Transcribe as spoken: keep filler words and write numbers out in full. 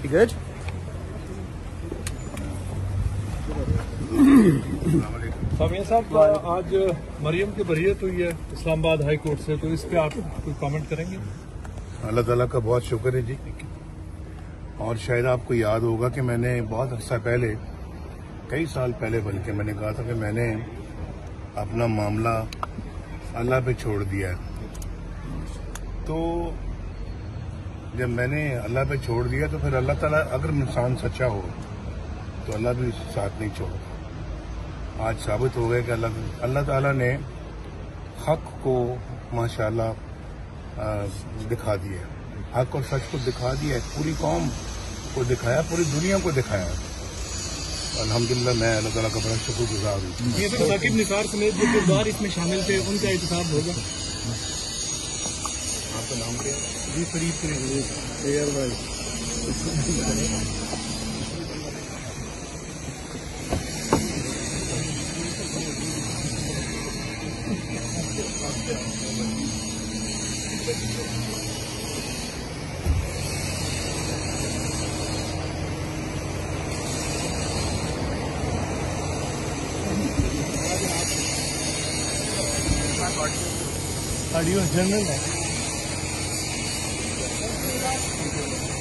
Good. Samia साहब, आज मरियम की बरीयत हुई है इस्लामाबाद हाई कोर्ट से, तो इस पे आप कोई कमेंट करेंगे? अल्लाह ताला का बहुत शुक्र है जी। और शायद आपको याद होगा कि मैंने बहुत अर्सा पहले, कई साल पहले बल्कि मैंने कहा था कि मैंने अपना मामला अल्लाह पे छोड़ दिया है। तो जब मैंने अल्लाह पे छोड़ दिया तो फिर अल्लाह ताला, अगर इंसान सच्चा हो तो अल्लाह भी साथ नहीं छोड़ता। आज साबित हो गया कि अल्लाह अल्लाह ताला ने हक को माशाल्लाह दिखा दिया, हक और सच को दिखा दिया, पूरी कौम को दिखाया, पूरी दुनिया को दिखाया। अल्हम्दुलिल्लाह, मैं अल्लाह ताला का बड़ा शुक्रगुजार हूँ। ये तो साकिब निसार समेत जो किरदार इसमें शामिल थे उनका एहतसाब होगा। आपका नाम क्या है? जी फरीद एयर भाई। ऑडियो जनरल है।